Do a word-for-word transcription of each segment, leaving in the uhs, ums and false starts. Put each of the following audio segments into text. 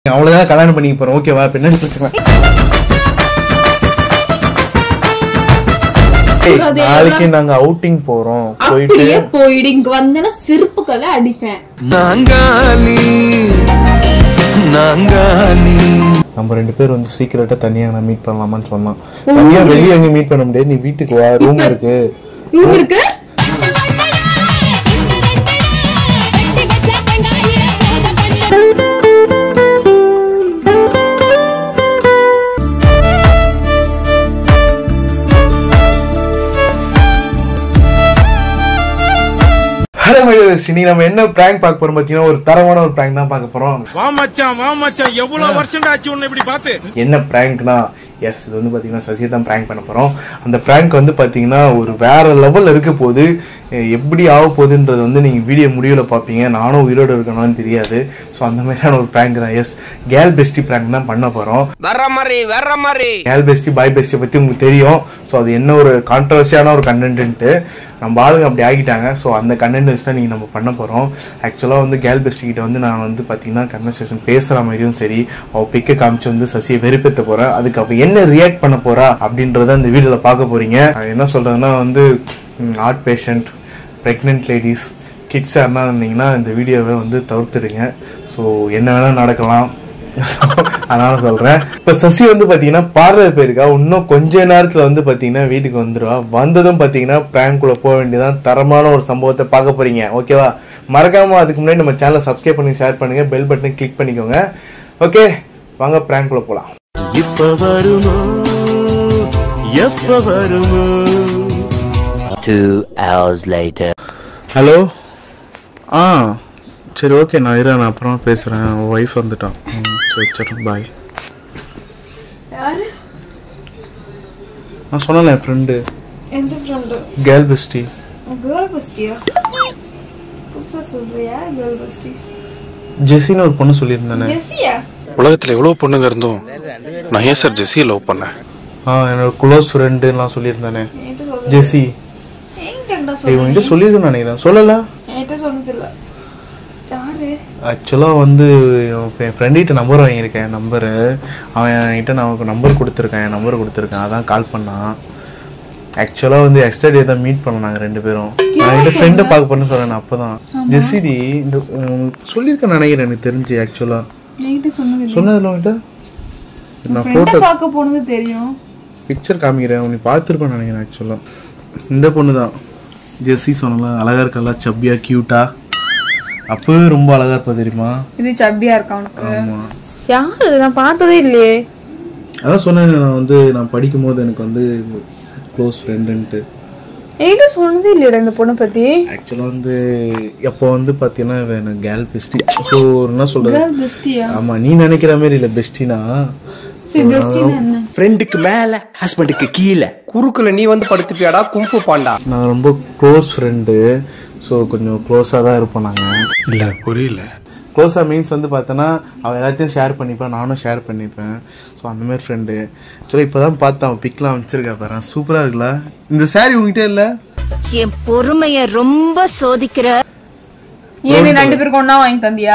அவ்வளவுதான் கல்யாணம் பண்ணிக்க போறோம். ஓகேவா? பின்னாடி நாளைக்கு நாங்க அவுட்டிங் போறோம். போயிட்டு போயிடு இங்க வந்தேன்னா சிரிப்புக்களை அடிப்பேன். நம்ம ரெண்டு பேரும் வந்து சீக்கிரட்டா தனியா நான் மீட் பண்ணலாமான்னு சொன்னான். தனியா வெளியே எங்க மீட் பண்ண முடியாது, நீ வீட்டுக்கு வா, ரூம் இருக்கு. ரூம் இருக்கு. சினி நம்ம என்ன பிராங்க் பார்க்க போறோம் பாத்தீங்கன்னா, ஒரு தரமான ஒரு பிராங்க் தான் பார்க்க போறோம். வா மச்சான் வா மச்சான், எவ்வளவு வருஷம் ஆச்சு உன்னை இப்படி பார்த்து. என்ன பிராங்க்னா, எஸ் இது வந்து பாத்தீங்கன்னா சசியை தான் பிராங்க் பண்ண போறோம். அந்த பிராங்க் வந்து பாத்தீங்கன்னா ஒரு வேற லெவல்ல இருக்க போது, எப்படி ஆக போகுதுன்றது வந்து நீங்க வீடியோ முடிவுல பாப்பீங்க. நானும் உயிரோடு இருக்கணும்னு தெரியாது. ஸோ அந்த மாதிரியான ஒரு பிராங்க் தான். எஸ் கேர்ள் பெஸ்டி பிராங்க் தான் பண்ண போறோம். வேற மாதிரி வேற மாதிரி கேர்ள் பெஸ்டி பாய் பெஸ்டி பத்தி உங்களுக்கு தெரியும். ஸோ அது என்ன ஒரு கான்ட்ரவர்சியான ஒரு கண்டென்ட்டு நம்ம ஆளுங்க அப்படி ஆகிட்டாங்க. ஸோ அந்த கண்டென்ட் வச்சு தான் நீங்கள் நம்ம பண்ண போகிறோம். ஆக்சுவலாக வந்து கேர்ள் பெஸ்டி கிட்ட வந்து நான் வந்து பார்த்தீங்கன்னா கன்வர்சேஷன் பேசுகிற மாதிரியும் சரி, அவள் பிக்கை காமிச்சு வந்து சசியை வெறுப்பேற்ற போகிறேன். அதுக்கு அவள் என்ன ரியாக்ட் பண்ண போகிறா அப்படின்றத இந்த வீடியோவில் பார்க்க போகிறீங்க. என்ன சொல்கிறதுன்னா வந்து heart patient, pregnant ladies, kids யாருன்னா இருந்தீங்கன்னா இந்த வீடியோவை வந்து தவிர்த்துடுங்க. ஸோ என்ன வேணால் நடக்கலாம், அதனால சொல்றேன். இப்ப சசி வந்து பாத்தீங்கன்னா பார்லர் போயிருக்கா. இன்னும் கொஞ்ச நேரத்துல வந்து பாத்தீங்கன்னா வீட்டுக்கு வந்துருவா. வந்ததும் பாத்தீங்கன்னா பிராங்க்குள்ள போக வேண்டியதான். தரமான ஒரு சம்பவத்தை பார்க்க போறீங்க. ஓகேவா? மறக்காம அதுக்கு முன்னாடி நம்ம சேனலை சப்ஸ்கிரைப் பண்ணி ஷேர் பண்ணுங்க, பெல் பட்டனை கிளிக் பண்ணிக்கோங்க. ஓகே வாங்க பிராங்க்குள்ள போலாம். இப்ப வருமோ எப்ப வருமோ. two hours later. ஹலோ. ஆ சரி ஓகே, நான் இரு, நான் அப்புறம் பேசுறேன். ஒய்ஃப் வந்துட்டான். சரி சரி பாய். யாரு? நான் சொன்னேன் என் ஃப்ரெண்டு. எந்த ஃப்ரெண்டு? Girl bestie. கேர்ள் பெஸ்டியா? புதுசா சொல்றியா? கேர்ள் பெஸ்டி ஜெசின்னு ஒரு பொண்ணு சொல்லியிருந்தானே. ஜெசியா? உலகத்துல எவ்வளவு பொண்ணுங்க இருந்தோம், நான் ஏன் சார் ஜெசியை லவ் பண்ணேன்? ஆ என்னோட க்ளோஸ் ஃப்ரெண்டுலாம் சொல்லியிருந்தானே ஜெசி. இவன்கிட்ட சொல்லியிருக்கேன்னு நினைக்கிறேன். சொல்லல? என்கிட்ட சொன்னதில்ல. யாரு? ஆக்சுவலாக வந்து என் ஃப்ரெண்டுகிட்ட நம்பர் வாங்கியிருக்கேன். நம்பரு அவன் என்கிட்ட நமக்கு நம்பர் கொடுத்துருக்கேன். என் நம்பர் கொடுத்துருக்கேன். அதான் கால் பண்ணான். ஆக்சுவலாக வந்து எக்ஸ்டர்டே தான் மீட் பண்ணோம் நாங்கள் ரெண்டு பேரும். நான் என்கிட்ட ஃப்ரெண்டை பார்க்க போறேன்னு சொன்னேன். அப்போ தான் ஜெசிடி இந்த சொல்லியிருக்கேன் நினைக்கிறேன். எனக்கு தெரிஞ்சு ஆக்சுவலாக சொன்னதில்ல. உன்கிட்ட நான் ஃபோட்டோ பார்க்க போனது தெரியும். பிக்சர் காமிக்கிறேன், உன்னை பார்த்துருப்பேன் நினைக்கிறேன். ஆக்சுவலாக இந்த பொண்ணு தான் ஜெசி. சொன்னலாம் அழகா இருக்கல, சப்பியா கியூட்டா. அப்பவே ரொம்ப அழகா இருப்பா தெரியுமா? இது சப்பியா இருக்கா உனக்கு? ஆமா. யாரு? நான் பார்த்ததே இல்லையே. அதான் சொன்னேன், நான் வந்து நான் படிக்கும் போது எனக்கு வந்து க்ளோஸ் ஃப்ரெண்டுன்ட்டு. என்கிட்ட சொன்னதே இல்லையடா இந்த பொண்ணை பத்தி. ஆக்சுவலா வந்து எப்போ வந்து பாத்தீங்கன்னா எனக்கு கேர்ள் பெஸ்டி. ஸோ என்ன சொல்றது? கேர்ள் பெஸ்டியா? ஆமா, நீ நினைக்கிற மாதிரி இல்ல பெஸ்டினா. சரி பெஸ்டினா என்ன? ஃப்ரெண்டுக்கு மேல ஹஸ்பண்டுக்கு கீழே குறுக்குல நீ வந்து படுத்துப்பியாடா கும்ஃபு பாண்டா. நான் ரொம்ப க்ளோஸ் ஃப்ரெண்டு. ஸோ கொஞ்சம் க்ளோஸாக தான் இருப்போம் நாங்கள். இல்ல புரியல. க்ளோஸாக மீன்ஸ் வந்து பார்த்தோன்னா அவன் எல்லாத்தையும் ஷேர் பண்ணிப்பேன், நானும் ஷேர் பண்ணிப்பேன். ஸோ அந்த மாதிரி ஃப்ரெண்டு. ஆக்சுவலாக இப்போ தான் பார்த்து அவன் பிக்லாம் வச்சிருக்கா பாரு, சூப்பராக இருக்குல்ல? இந்த சாரி உங்ககிட்ட இல்லை? என் பொறுமைய ரொம்ப சோதிக்கிற. ஏன் நீ ரெண்டு பேருக்கு ஒண்ணா வாங்கி தந்தியா?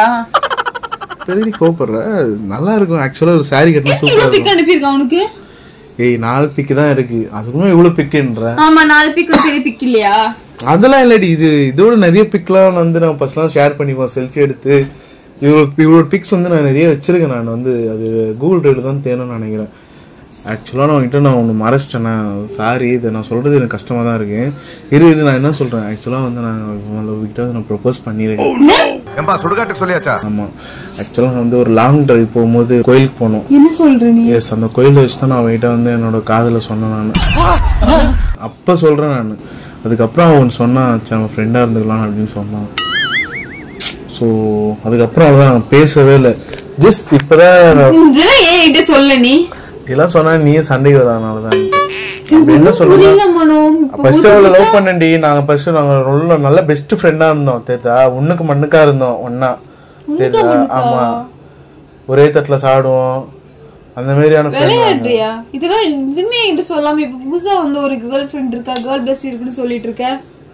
பெரிய கோப்படுற நல்லா இருக்கும். ஆக்சுவலாக ஒரு சாரி கட்டினா சூப்பராக பிக் அனுப்பியிருக்கா உனக்கு? ஏய் நாலு பிக்கு தான் இருக்கு, அதுக்குமே இவ்வளவு பிக்குன்ற. ஆமா நாலு பிக் பெரிய பிக் இல்லையா? அதெல்லாம் இல்லடி, இது இதோட நிறைய பிக்லாம் வந்து நான் ஃபர்ஸ்ட்லாம் ஷேர் பண்ணிப்போம் செல்ஃபி எடுத்து. இவ்வளோ இவ்வளோ பிக்ஸ் வந்து நான் நிறைய வச்சிருக்கேன். நான் வந்து அது கூகுள் ட்ரைவ்ல தான் தேணும்னு நினைக்கிறேன். ஆக்சுவலாக நான் உங்ககிட்ட நான் ஒன்று மறைச்சிட்டேன். சாரி, இதை நான் சொல்றது எனக்கு கஷ்டமா தான் இருக்கு. இரு இரு நான் என்ன சொல்றேன், ஆக்சுவலாக வந்து நான் உங்ககிட்ட வந்து நான் ப்ரொபோஸ் பண்ணியிருக்கேன். சுடுகாட்டுக்கு சொல்லியாச்சா? ஆமா, ஆக்சுவலாக வந்து ஒரு லாங் டிரைவ் போகும்போது கோயிலுக்கு போனோம். என்ன சொல்ற நீ? எஸ், அந்த கோயிலை வச்சு தான் நான் அவன்கிட்ட வந்து என்னோட காதலை சொன்னேன். நான் அப்போ சொல்றேன். நான் அதுக்கப்புறம் அவன் சொன்னான், நம்ம ஃப்ரெண்டா இருந்துக்கலாம் அப்படின்னு சொன்னான். ஸோ அதுக்கப்புறம் அவ்வளோதான், நான் பேசவே இல்லை. ஜஸ்ட் இப்போதான் சொல்ல நீ இதெல்லாம் சொன்னா நீயே சண்டைக்கு வரதுனாலதான். என்ன சொல்லுங்க, ஃபர்ஸ்ட் அவளை லவ் பண்ணண்டி. நாங்க ஃபர்ஸ்ட் நாங்க ரொம்ப நல்ல பெஸ்ட் ஃப்ரெண்டா இருந்தோம். தேத்தா ஒண்ணுக்கு மண்ணுக்கா இருந்தோம் ஒன்னா. தேத்தா ஆமா, ஒரே தட்டுல சாடுவோம், அந்த மாதிரியான விளையாடுறியா? இதெல்லாம் எதுவுமே என்கிட்ட சொல்லாம இப்ப புதுசா வந்து ஒரு கேர்ள் ஃப்ரெண்ட் இருக்கா, கேர்ள் பெஸ்ட் இருக்குன்னு சொல்லிட்டு இருக்க.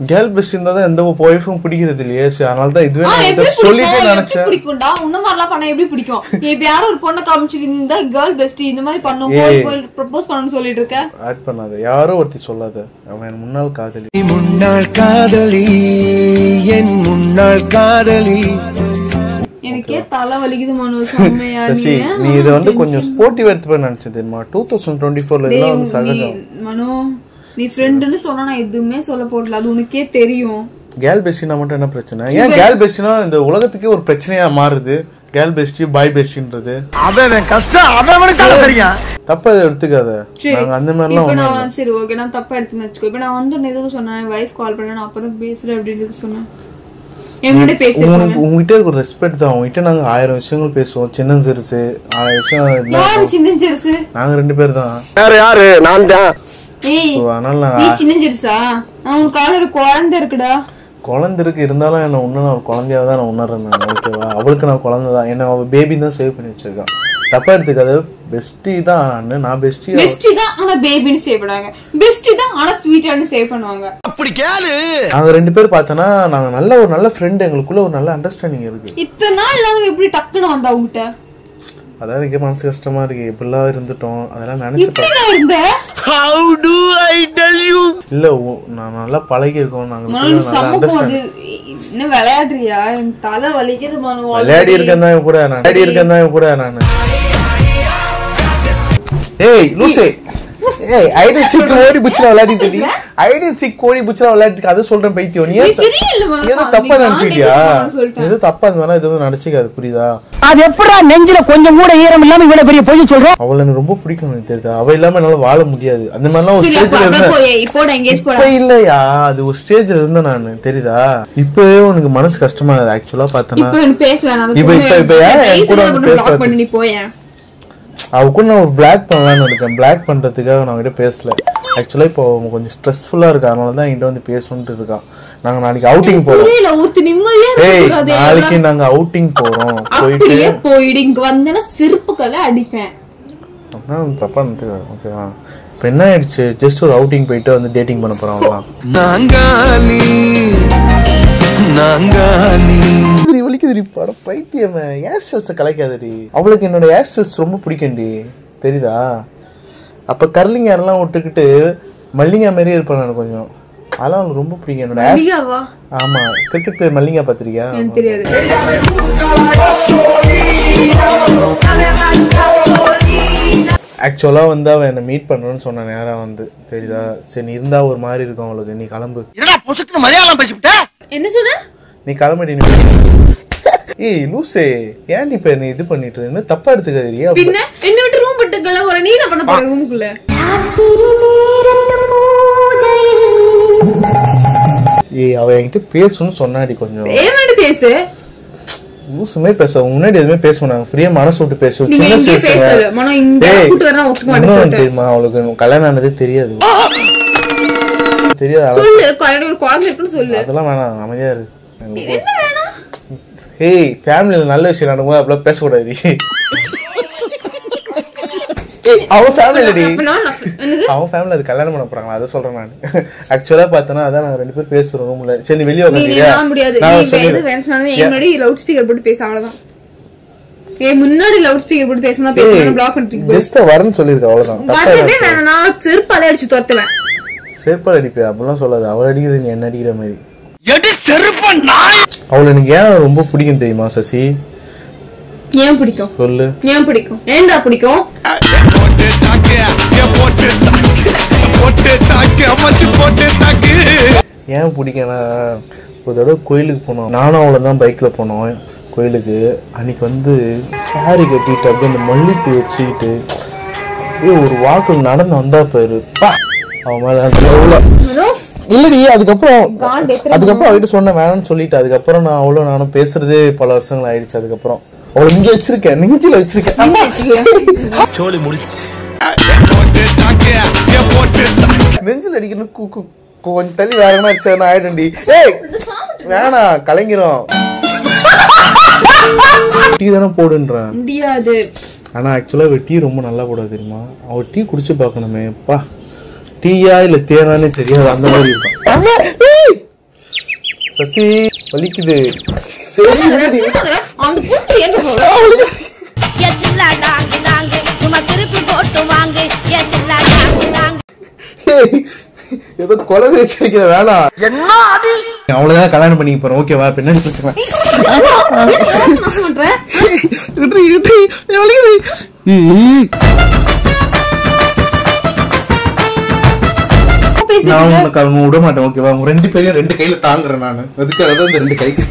கேர்ள் பெஸ்ட் இருந்தா தான் எந்த ஒய்ஃபும் பிடிக்கிறது இல்லையே, அதனால தான் இதுவே நான் சொல்லிட்டே நினைச்சேன். பிடிக்கும்டா உன்ன மாதிரிலாம் பண்ண எப்படி பிடிக்கும்? இப்ப யாரும் ஒரு பொண்ணை காமிச்சிட்டு இந்த கேர்ள் பெஸ்ட் இந்த மாதிரி பண்ணும் ப்ரப்போஸ் பண்ணணும்னு சொல்லிட்டு இருக்க. ஆட் பண்ணாத, யாரோ ஒருத்தி சொல்லாத. அவன் முன்னாள் காதலி. முன்னாள் காதலி என் முன்னாள் காதலி. எனக்கே தலை வலிக்குது மனோ. செம்மையா சசி, நீ இத வந்து கொஞ்சம் ஸ்போர்ட்டிவா எடுத்துப்ப நினைச்சேன் தெரியுமா? twenty twenty-four ல இதெல்லாம் வந்து சகஜம். மனோ நீ ஃப்ரெண்ட்னு சொன்னா நான் எதுவுமே சொல்ல போறல, அது உனக்கே தெரியும். கேர்ள் பெஸ்டினா மட்டும் என்ன பிரச்சனை? ஏன் கேர்ள் பெஸ்டினா இந்த உலகத்துக்கே ஒரு பிரச்சனையா மாறுது? கேர்ள் பெஸ்டி பாய் பெஸ்டின்றது அவன் கஷ்டம் அவனுக்கு தெரியும். தப்பா எடுத்துக்காத. நாங்க அந்த மாதிரி இப்ப நான் சரி ஓகே நான் தப்பா எடுத்துன்னு வச்சுக்கோ. இப்ப நான் வந்து எதுக்கு சொன்னேன், வைஃப் கால் பண்ண நான் அப்புறம் பேசுறேன் அப்படின்னு சொன்னேன். என்கிட்ட பேசுறேன். உங்ககிட்ட ஒரு ரெஸ்பெக்ட் தான். உங்ககிட்ட நாங்க ஆயிரம் விஷயங்கள் பேசுவோம். சின்ன சிறுசு ஆயிரம் விஷயம். யாரு சின்ன சிறுசு? நாங்க ரெண்டு பேர் தான். யாரு யாரு நான் தான். ஏய் அதனால நீ சின்ன சிறுசா? உன் கால ஒரு குழந்தை இருக்குடா. குழந்தை இருக்கு, இருந்தாலும் என்ன ஒண்ணு நான் ஒரு குழந்தையாவே தான் நான் உணர்றேன் நான். ஓகேவா? அவளுக்கு நான் குழந்தை தான். என்ன அவ பேபி தான் சேவ் பண்ணி வச்சிருக்கான். தப்பா எடுத்துக்காது. பெஸ்டி தான் நான். பெஸ்டி பெஸ்டி தான் ஆனா பேபின்னு சேவ் பண்ணுவாங்க. பெஸ்டி தான் ஆனா ஸ்வீட்டான்னு சேவ் பண்ணுவாங்க. அப்படி கேளு. நாங்க ரெண்டு பேர் பார்த்தோன்னா நாங்க நல்ல ஒரு நல்ல ஃப்ரெண்ட். எங்களுக்குள்ள ஒரு நல்ல அண்டர்ஸ்டாண்டிங் இருக்கு. இத்தனை நாள் இல்லாத எப்படி டக்குன்னு வந்தா உங்ககிட்ட? அதான் எனக்கு மனசு கஷ்டமா இருக்கு. இப்படிலாம் இருந்துட்டோம். அதெல்லாம் நினைச்சு இருந்த How do I tell you? இல்ல நான் நல்லா பழகி இருக்கோம். நாங்க என்ன விளையாடுறியா? என் தலை வலிக்குது மனு. விளையாடி இருக்கேன் தான் கூட நான். விளையாடி இருக்கேன் தான் கூட நான். ஏய் லூசே, ஏய் ஐடி சிக் கோடி புச்சல விளையாடிட்டு நீ. ஐடி சிக் கோடி புச்சல விளையாடிட்டு அத சொல்றேன் பைத்தியம். நீ ஏதோ தப்பா நினைச்சிட்டியா? ஏதோ தப்பா இருந்தா எதுவும் நினைச்சிக்காது. புரியுதா? அது எப்படா நெஞ்சில கொஞ்சம் கூட ஈரம் இல்லாம இவ்வளவு பெரிய பொய் சொல்றோம்? அவளை எனக்கு ரொம்ப பிடிக்கும். எனக்கு தெரியுதா? அவ இல்லாம என்னால வாழ முடியாது. அந்த மாதிரிலாம் ஒரு ஸ்டேஜ்ல இருந்தேன். இப்ப இல்லையா? அது ஒரு ஸ்டேஜ்ல இருந்தேன் நானு. தெரியுதா? இப்பவே உனக்கு மனசு கஷ்டமா இருக்கு. ஆக்சுவலா பார்த்தனா இப்ப இப்ப இப்ப ஏன் கூட பேச அவ கூட நான் ஒரு பிளாக் பண்ணலான்னு இருக்கேன். பிளாக் பண்றதுக்காக நான் கிட்ட பேசல. ஆக்சுவலா இப்போ கொஞ்சம் ஸ்ட்ரெஸ்ஃபுல்லா இருக்கு. அதனாலதான் என்கிட்ட வந்து பேசணும்னு இருக்கான். நாங்க நாளைக்கு அவுட்டிங் போறோம். ஏய் நாளைக்கு நாங்க அவுட்டிங் போறோம். போயிட்டு போயிடு வந்தேன்னா சிரிப்புக்களை அடிப்பேன். தப்பா நினைச்சுக்காது. ஓகேவா? இப்ப என்ன ஆயிடுச்சு? ஜஸ்ட் ஒரு அவுட்டிங் போயிட்டு வந்து டேட்டிங் பண்ண போறோம். பைத்தியமே ஹேர் ஸ்டைல்ஸ் கலைக்காதடி. அவளுக்கு என்னோட ஹேர் ஸ்டைல்ஸ் ரொம்ப பிடிக்கும்டி. தெரியுதா? அப்ப கர்லிங் ஹேர்லாம் விட்டுக்கிட்டு மல்லிகா மாதிரியே இருப்பேன் நான் கொஞ்சம். அதெல்லாம் அவளுக்கு ரொம்ப பிடிக்கும். என்னோட ஆமா கிரிக்கெட் பிளேயர் மல்லிகா பாத்திருக்கியா? தெரியாது. ஆக்சுவலா வந்து அவன் என்ன மீட் பண்றேன்னு சொன்ன நேரம் வந்து. தெரியுதா? சரி நீ இருந்தா ஒரு மாதிரி இருக்கும் அவளுக்கு. நீ கிளம்பு. என்ன சொன்ன? நீ கிளம்படி. ஏய் லூசே, ஏன்டி இப்ப நீ இது பண்ணிட்டு இருந்த? தப்பா எடுத்துக்காதீங்க. பின்ன என்ன விட்டு ரூம் விட்டு கிளம்புற. நீ என்ன பண்ண போற ரூமுக்குள்ள? ஏய் அவ என்கிட்ட பேசணும்னு சொன்னாடி. கொஞ்சம் ஏமாடி பேசு. லூசுமே பேச உன்னடி எதுவுமே பேச மாட்டாங்க. ஃப்ரீயா மனசு விட்டு பேசு. தெரியுமா அவளுக்கு கல்யாணம் ஆனதே தெரியாது. தெரியாது. அதெல்லாம் வேணாம், அமைதியா இருக்கு. ஏய் ஃபேமிலில நல்ல விஷயம் நடக்கும்போது அப்படிலாம் பேசக்கூடாது. அவன் ஃபேமிலிடி அவன் ஃபேமிலி அது கல்யாணம் பண்ண போறாங்களா அதை சொல்றேன் நான். ஆக்சுவலா பார்த்தனா அதான் நாங்க ரெண்டு பேரும் பேசுறோம் ரூம்ல. சரி நீ வெளிய உட்கார்ந்தியா? நான் சொல்றேன் முன்னாடி லவுட் ஸ்பீக்கர் போட்டு பேச அவ்வளவுதான். ஏய் முன்னாடி லவுட் ஸ்பீக்கர் போட்டு பேசினா பேசணும் பிளாக் பண்ணிட்டு போ. ஜஸ்ட் வரேன்னு சொல்லிருக்க அவ்வளவுதான். வரவே வேணாம். நான் செருப்பால அடிச்சு தோத்துவேன். செருப்பால அடிப்பே அப்படிலாம் சொல்லாத. அவள் அடிக்குது நீ என்ன அடிக்கிற மாதிரி. எடி செருப்ப நாய். அவளை எனக்கு ஏன் ரொம்ப பிடிக்கும் தெரியுமா சசி? ஏன் பிடிக்கும் சொல்லு. ஏன் பிடிக்கும்? ஏன்டா பிடிக்கும்? போட்டு தாக்கு ஏ போட்டு தாக்கு போட்டு தாக்கு அம்மாச்சி போட்டு தாக்கு. ஏன் பிடிக்கும்னா ஒரு தடவை கோயிலுக்கு போனோம். நானும் அவளை தான் பைக்ல போனோம் கோயிலுக்கு. அன்னைக்கு வந்து சாரி கட்டிட்டு அப்படியே அந்த மல்லிப்பூ வச்சுக்கிட்டு ஏ ஒரு வாக்கு நடந்து வந்தா பாரு. அவன் மேல இல்லடி. அதுக்கப்புறம் அதுக்கப்புறம் அவகிட்ட சொன்ன வேணாம்னு சொல்லிட்டு அதுக்கப்புறம் நான் அவ்வளவு நானும் பேசுறதே பல வருஷங்கள் ஆயிடுச்சு. அதுக்கப்புறம் அவளை இங்க வச்சிருக்கேன், நெஞ்சில வச்சிருக்கேன். சோலி முடிச்சு நெஞ்சில் அடிக்கணும். கொஞ்சம் தள்ளி வேகமா அடிச்சா ஆயிடும்டி. ஏய் வேணாம் கலங்கிறோம். டீ தானே போடுன்றான். முடியாது. ஆனா ஆக்சுவலா டீ ரொம்ப நல்லா போடாது தெரியுமா? அவ டீ குடிச்சு பாக்கணுமே. பா டீயா இல்ல தேனானே தெரியாது அந்த மாதிரி இருக்கும். சசி வலிக்குது. சரி அந்த புட்டு என்ன ஏதோ கொலை வச்சு வைக்கிற வேணாம். என்ன அடி அவ்வளவுதான் கல்யாணம் பண்ணிக்க போறோம். ஓகேவா? பின்னாடி பிரச்சனை நான் உனக்கு அவங்க விட மாட்டேன். ஓகேவா? உங்க ரெண்டு பேரையும் ரெண்டு கையில தாங்குறேன் நான். அதுக்காக தான் இந்த ரெண்டு கைக்கு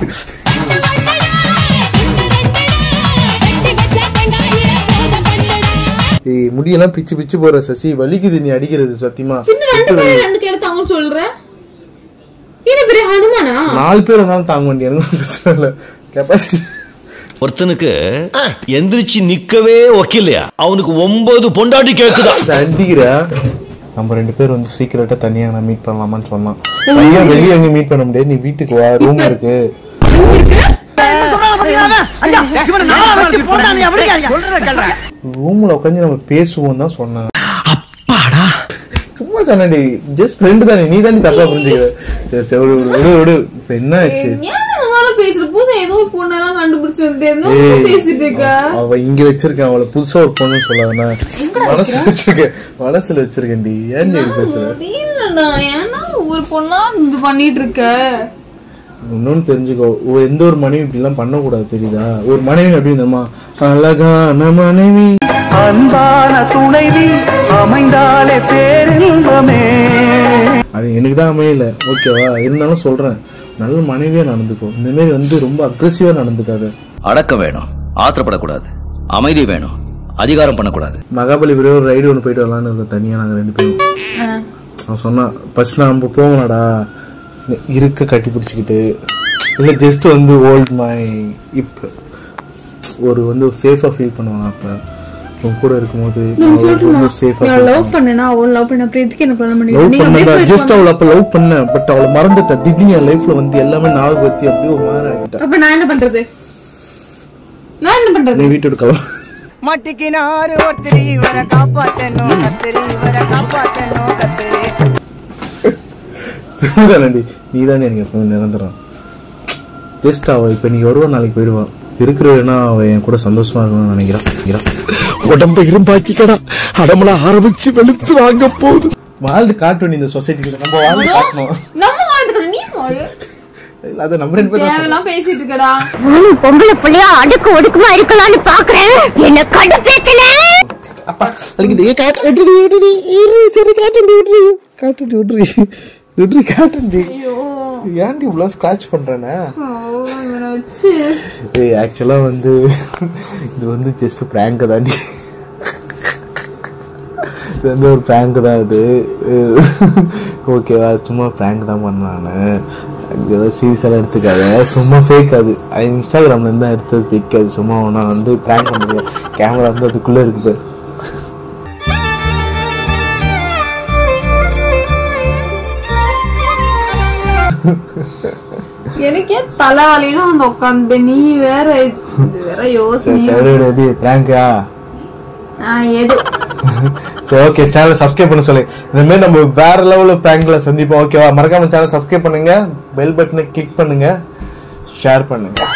ஏய் முடியெல்லாம் பிச்சு பிச்சு போற சசி வலிக்குது நீ அடிக்கிறது சத்தியமா. ரெண்டு கையில தாங்க சொல்றேன். என்ன பெரிய ஹனுமானா? நாலு பேர் இருந்தாலும் தாங்க வேண்டிய எனக்கு பிரச்சனை இல்லை. கெப்பாசிட்டி ஒருத்தனுக்கு எந்திரிச்சு நிக்கவே ஒக்கில்லையா அவனுக்கு ஒன்பது பொண்டாட்டி கேக்குதா அடிக்கிற. நம்ம ரெண்டு பேர் வந்து சீக்கிரட்டா தனியா நான் மீட் பண்ணலாமான்னு சொன்னான். தனியா வெளியே எங்க மீட் பண்ண முடியாது. நீ வீட்டுக்கு வா, ரூம் இருக்கு. ரூம்ல உட்காந்து நம்ம பேசுவோம் தான் சொன்னேன். அப்பாடா சும்மா சொன்னடி. ஜஸ்ட் ஃப்ரெண்ட் தானே. நீ தானே தப்பா புரிஞ்சுக்கிற. சரி சரி விடு விடு விடு. இப்ப என்ன ஆச்சு? பேசுற புதுசா ஏதோ பொண்ணெல்லாம் கண்டுபிடிச்சு வந்து பேசிட்டு இருக்க. அவ இங்க வச்சிருக்கேன். அவளை புதுசா ஒரு பொண்ணு சொல்லாத. மனசுல வச்சிருக்கேன். மனசுல வச்சிருக்கேன்டி. ஏன் நீ பேசுற? இல்லடா ஏன்னா ஒரு பொண்ணா இது பண்ணிட்டு இருக்க. இன்னொன்னு தெரிஞ்சுக்கோ, எந்த ஒரு மனைவி இப்படி எல்லாம் பண்ண கூடாது தெரியுதா? ஒரு மனைவி எப்படி தெரியுமா? அழகான மனைவி அன்பான துணைவி அமைந்தாலே பேரின்பமே. அது எனக்கு தான் அமையல. ஓகேவா? இருந்தாலும் சொல்றேன் நல்ல மனைவியா நடந்துக்கோ. இந்த மாதிரி வந்து ரொம்ப அக்ரெசிவா நடந்துக்காத. அடக்கம் வேணும், ஆத்திரப்படக்கூடாது, அமைதி வேணும், அதிகாரம் பண்ணக்கூடாது. மகாபலிபுரம் ஒரு ரைடு ஒன்று போயிட்டு வரலான்னு இருக்கோம் தனியா நாங்க ரெண்டு பேரும். அவன் சொன்னான் ஃபர்ஸ்ட் நம்ம போகணும்டா இருக்க கட்டி பிடிச்சிக்கிட்டு இல்லை ஜஸ்ட் வந்து ஓல்ட் மை இப்போ ஒரு வந்து சேஃபா ஃபீல் பண்ணுவாங்க. அப்ப உன் கூட இருக்கும்போது லவ் பண்ணேனா அவள் லவ் பண்ண பிரீத்திக்கு என்ன ப்ராப்ளம் பண்ணி லவ் பண்ணா ஜஸ்ட் அவளை அப்ப லவ் பண்ண பட் அவளை மறந்துட்ட. திடீர்னு என் லைஃப்ல வந்து எல்லாமே ஞாபகம் வச்சு அப்படியே ஒரு மாதிரி ஆகிட்டா. அப்ப நான் என்ன பண்றது? நான் என்ன பண்றது? நீ வீட்டு எடுக்கலாம். மாட்டிக்கினாரு ஒருத்தரி இவரை காப்பாத்தணும் கத்திரி இவரை காப்பாத்தணும் கத்திரி. நீ தானே எனக்கு நிரந்தரம். ஜஸ்ட் அவ இப்ப நீ வருவா நாளைக்கு போயிடுவான். இருக்கிறவனா அவ என் கூட சந்தோஷமா இருக்கணும்னு நினைக்கிறான். உடம்ப இரும்பாக்கிக்கடா அடமலா ஆரம்பிச்சு வெளுத்து வாங்க போகுது. வாழ்ந்து காட்டணும் இந்த சொசைட்டில. நம்ம வாழ்ந்து காட்டணும். நம்ம வாழ்ந்துக்கணும். நீ வாழு. அத நம்ம ரெண்டு பேரும் தேவலாம் பேசிட்டு இருக்கடா. நீ பொம்பளை புள்ளையா அடுக்கு ஒடுக்குமா இருக்கலாம்னு பாக்குறேன். என்ன கடுப்பேத்தல. அப்பா அதுக்கு ஏ காட்டு விடுடி விடுடி இரு சரி காட்டு விடுடி காட்டு விடுடி விடுடி காட்டு. ஐயோ ஏன்டி இவ்வளவு ஸ்கிராட்ச் பண்றேனா? ஏய் ஆக்சுவலா வந்து இது வந்து ஜஸ்ட் பிராங்க் தாண்டி. இது வந்து ஒரு பிராங்க் தான் இது. ஓகேவா? சும்மா பிராங்க் தான் பண்ணானு. இதெல்லாம் சீரியஸாக எடுத்துக்காது. சும்மா ஃபேக். அது இன்ஸ்டாகிராம்ல இருந்து தான் எடுத்தது ஃபேக். அது சும்மா ஒன்றா வந்து பிராங்க் பண்ணுறது. கேமரா வந்து அதுக்குள்ளே இருக்கு பேர். எனக்கே தலைவலின்னு வந்து உட்காந்து நீ வேற வேற யோசனை. பிராங்கா எது? சரி ஓகே சேனல் சப்ஸ்கிரைப் பண்ண சொல்லி இந்த மாதிரி நம்ம வேற லெவல்ல பிராங்க்ல சந்திப்போம். ஓகேவா? மறக்காம சேனல் சப்ஸ்கிரைப் பண்ணுங்க, பெல் பட்டனை கிளிக் பண்ணுங்க, ஷேர் பண்ணுங்க.